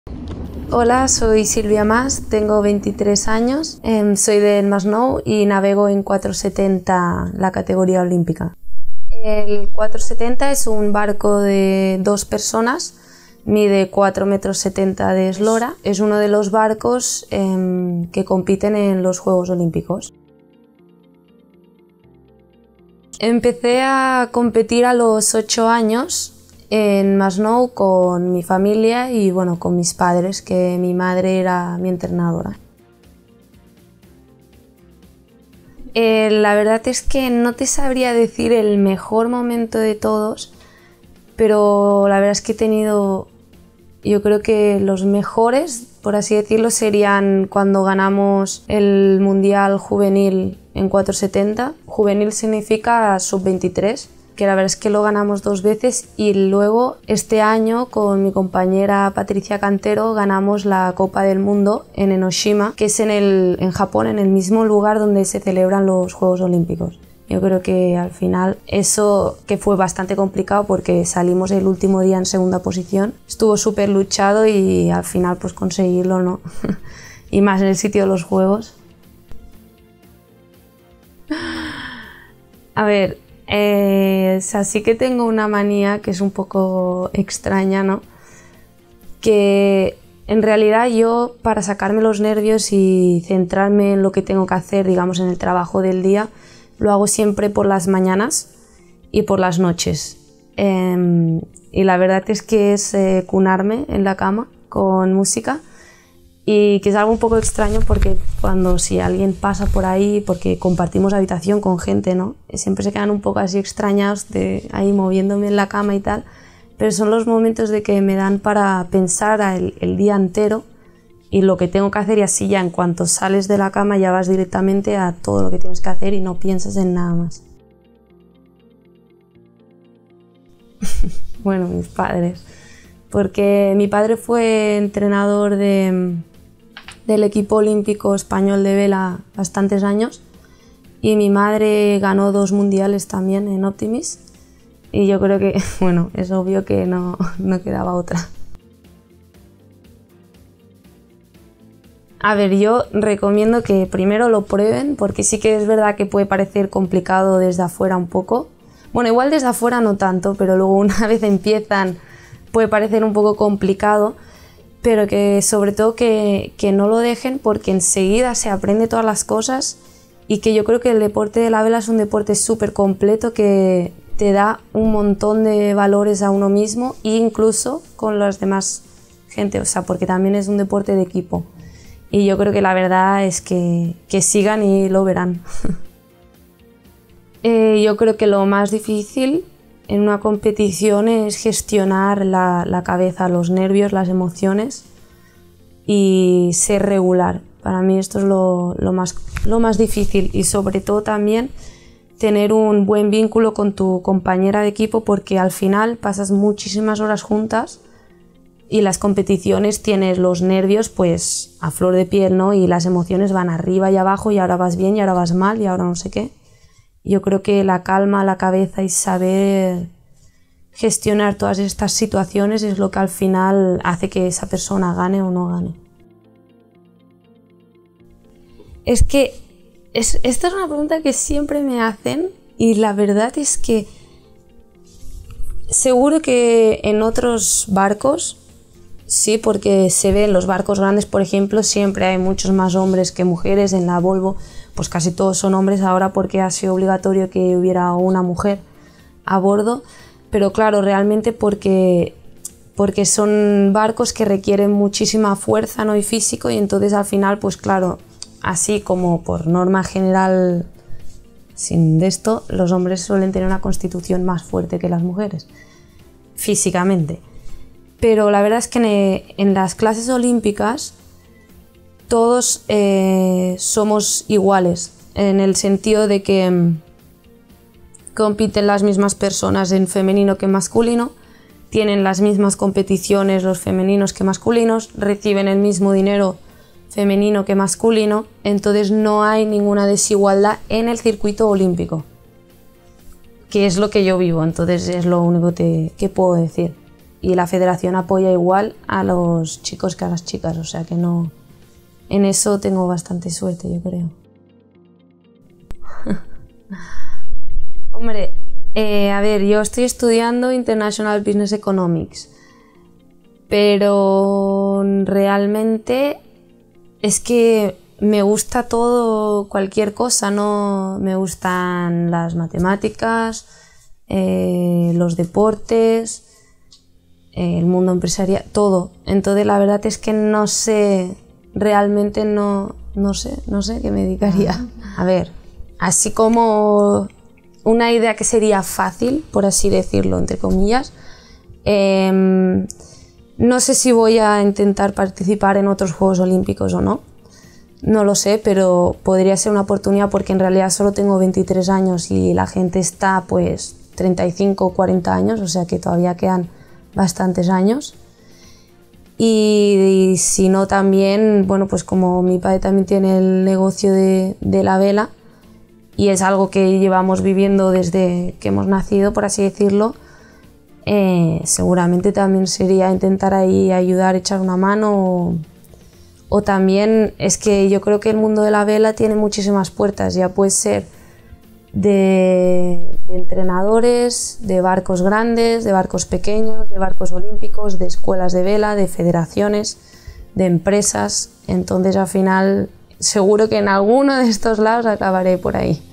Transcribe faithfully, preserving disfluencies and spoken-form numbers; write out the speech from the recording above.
Hola, soy Silvia Mas, tengo veintitrés años, eh, soy del Masnou y navego en cuatrocientos setenta, la categoría olímpica. El cuatrocientos setenta es un barco de dos personas, mide cuatro metros setenta de eslora, es uno de los barcos eh, que compiten en los Juegos Olímpicos. Empecé a competir a los ocho años en Masnou con mi familia y bueno, con mis padres, que mi madre era mi entrenadora. Eh, la verdad es que no te sabría decir el mejor momento de todos, pero la verdad es que he tenido, yo creo que los mejores, por así decirlo, serían cuando ganamos el Mundial Juvenil en cuatrocientos setenta. Juvenil significa sub veintitrés, que la verdad es que lo ganamos dos veces, y luego este año con mi compañera Patricia Cantero ganamos la Copa del Mundo en Enoshima, que es en, el, en Japón, en el mismo lugar donde se celebran los Juegos Olímpicos. Yo creo que al final eso, que fue bastante complicado porque salimos el último día en segunda posición, estuvo súper luchado y al final pues conseguirlo, ¿no? Y más en el sitio de los Juegos. A ver, eh, o sea, sí que tengo una manía que es un poco extraña, ¿no? Que en realidad yo, para sacarme los nervios y centrarme en lo que tengo que hacer, digamos en el trabajo del día, lo hago siempre por las mañanas y por las noches. Eh, y la verdad es que es eh, cunarme en la cama con música, y que es algo un poco extraño porque cuando si alguien pasa por ahí, porque compartimos habitación con gente, ¿no? Siempre se quedan un poco así extrañados de ahí moviéndome en la cama y tal, pero son los momentos de que me dan para pensar el, el día entero y lo que tengo que hacer, y así ya en cuanto sales de la cama ya vas directamente a todo lo que tienes que hacer y no piensas en nada más. Bueno, mis padres, porque mi padre fue entrenador de, del equipo olímpico español de vela bastantes años, y mi madre ganó dos mundiales también en Optimis, y yo creo que, bueno, es obvio que no, no quedaba otra. A ver, yo recomiendo que primero lo prueben, porque sí que es verdad que puede parecer complicado desde afuera un poco. Bueno, igual desde afuera no tanto, pero luego una vez empiezan puede parecer un poco complicado, pero que sobre todo que, que no lo dejen, porque enseguida se aprende todas las cosas, y que yo creo que el deporte de la vela es un deporte súper completo que te da un montón de valores a uno mismo e incluso con las demás gente, o sea, porque también es un deporte de equipo. Y yo creo que la verdad es que, que sigan y lo verán. eh, yo creo que lo más difícil en una competición es gestionar la, la cabeza, los nervios, las emociones y ser regular. Para mí esto es lo, lo, más, lo más difícil, y sobre todo también tener un buen vínculo con tu compañera de equipo, porque al final pasas muchísimas horas juntas y las competiciones tienes los nervios pues a flor de piel, ¿no? Y las emociones van arriba y abajo, y ahora vas bien y ahora vas mal y ahora no sé qué. Yo creo que la calma, la cabeza y saber gestionar todas estas situaciones es lo que al final hace que esa persona gane o no gane. Es que es, esta es una pregunta que siempre me hacen, y la verdad es que seguro que en otros barcos sí, porque se ve en los barcos grandes, por ejemplo, siempre hay muchos más hombres que mujeres. En la Volvo pues casi todos son hombres ahora porque ha sido obligatorio que hubiera una mujer a bordo, pero claro, realmente porque, porque son barcos que requieren muchísima fuerza, ¿no? Y físico, y entonces al final pues claro, así como por norma general sin de esto, los hombres suelen tener una constitución más fuerte que las mujeres físicamente. Pero la verdad es que en las clases olímpicas todos eh, somos iguales, en el sentido de que um, compiten las mismas personas en femenino que masculino, tienen las mismas competiciones los femeninos que masculinos, reciben el mismo dinero femenino que masculino, entonces no hay ninguna desigualdad en el circuito olímpico, que es lo que yo vivo, entonces es lo único que, que puedo decir. y la federación apoya igual a los chicos que a las chicas, o sea que no, en eso tengo bastante suerte, yo creo. Hombre, eh, a ver, yo estoy estudiando International Business Economics, pero realmente es que me gusta todo, cualquier cosa, ¿no? Me gustan las matemáticas, eh, los deportes, eh, el mundo empresarial, todo. Entonces la verdad es que no sé, realmente no, no sé, no sé qué me dedicaría. A ver, así como una idea que sería fácil, por así decirlo, entre comillas, eh, no sé si voy a intentar participar en otros Juegos Olímpicos o no. No lo sé, pero podría ser una oportunidad porque en realidad solo tengo veintitrés años y la gente está pues treinta y cinco o cuarenta años, o sea que todavía quedan bastantes años. Y, y si no también, bueno, pues como mi padre también tiene el negocio de, de la vela y es algo que llevamos viviendo desde que hemos nacido, por así decirlo, eh, seguramente también sería intentar ahí ayudar, echar una mano o, O también es que yo creo que el mundo de la vela tiene muchísimas puertas, ya puede ser de, de entrenadores, de barcos grandes, de barcos pequeños, de barcos olímpicos, de escuelas de vela, de federaciones, de empresas. Entonces al final seguro que en alguno de estos lados acabaré por ahí.